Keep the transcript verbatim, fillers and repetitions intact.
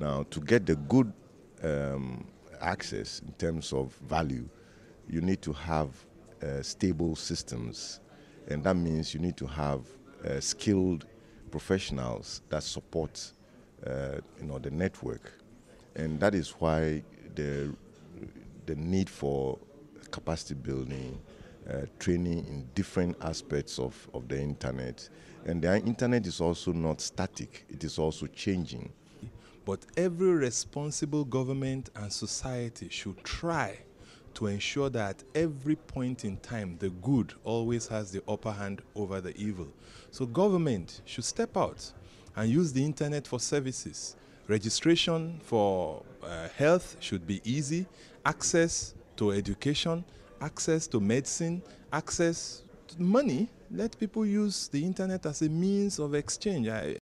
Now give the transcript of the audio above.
Now, to get the good um, access in terms of value, you need to have uh, stable systems, and that means you need to have uh, skilled professionals that support uh, you know, the network. And that is why the, the need for capacity building, uh, training in different aspects of, of the internet. And the internet is also not static, it is also changing. But every responsible government and society should try to ensure that every point in time, the good always has the upper hand over the evil. So government should step out and use the internet for services. Registration for uh, health should be easy, access to education, access to medicine, access to money. Let people use the internet as a means of exchange. I,